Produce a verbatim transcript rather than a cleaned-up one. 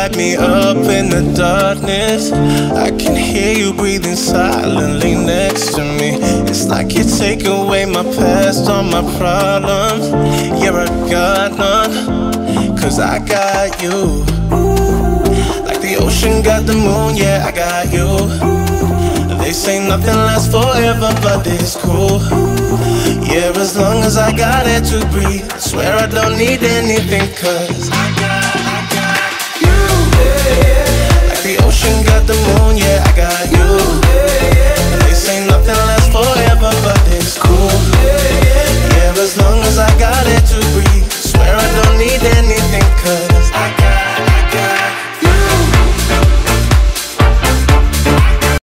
light me up in the darkness. I can hear you breathing silently next to me. It's like you take away my past, all my problems. Yeah, I got none, cause I got you. Like the ocean got the moon, yeah, I got you. They say nothing lasts forever, but it's cool. Yeah, as long as I got air to breathe, I swear I don't need anything, cause I got, I got you, yeah. Like the ocean got the moon, yeah, I got you.